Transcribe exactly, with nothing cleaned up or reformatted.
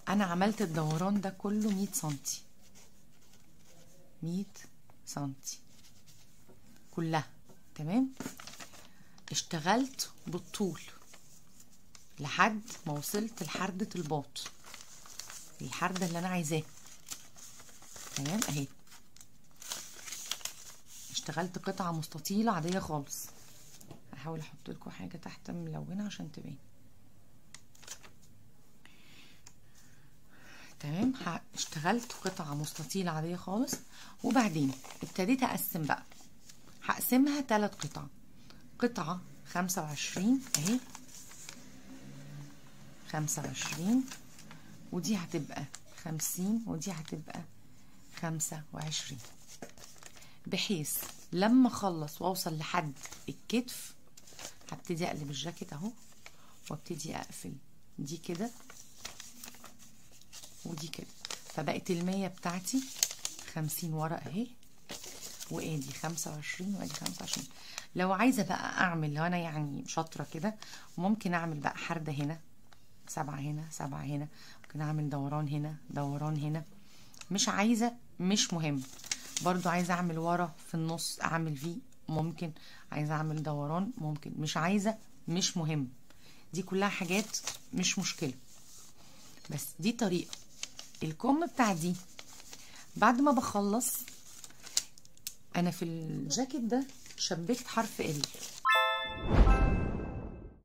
انا عملت الدوران ده كله مية سنتي، مية سنتي كلها. تمام. اشتغلت بالطول لحد ما وصلت لحردة الباط، الحردة اللي انا عايزاها. تمام اهي. اشتغلت قطعة مستطيلة عادية خالص. هحاول احط لكم حاجة تحت ملونة عشان تبان. تمام. اشتغلت قطعة مستطيلة عادية خالص، وبعدين ابتديت اقسم بقى. هقسمها ثلاث قطع، قطعة خمسة وعشرين اهي، خمسة وعشرين، ودي هتبقى خمسين، ودي هتبقى خمسة وعشرين، بحيث لما اخلص واوصل لحد الكتف هبتدي اقلب الجاكيت اهو، وابتدي اقفل دي كده ودي كده. فبقت المية بتاعتي خمسين ورا اهي، وادي خمسة وعشرين وادي خمسة وعشرين. لو عايزه بقى اعمل، لو انا يعني شاطره كده، ممكن اعمل بقى حرده هنا، سبعه هنا، سبعه هنا، ممكن اعمل دوران هنا، دوران هنا. مش عايزه، مش مهم. برضو عايزه اعمل ورا في النص اعمل في، ممكن. عايزه اعمل دوران، ممكن. مش عايزه، مش مهم. دي كلها حاجات مش مشكله، بس دي طريقه. الكم بتاع دي بعد ما بخلص، انا في الجاكيت ده شبكت حرف ال،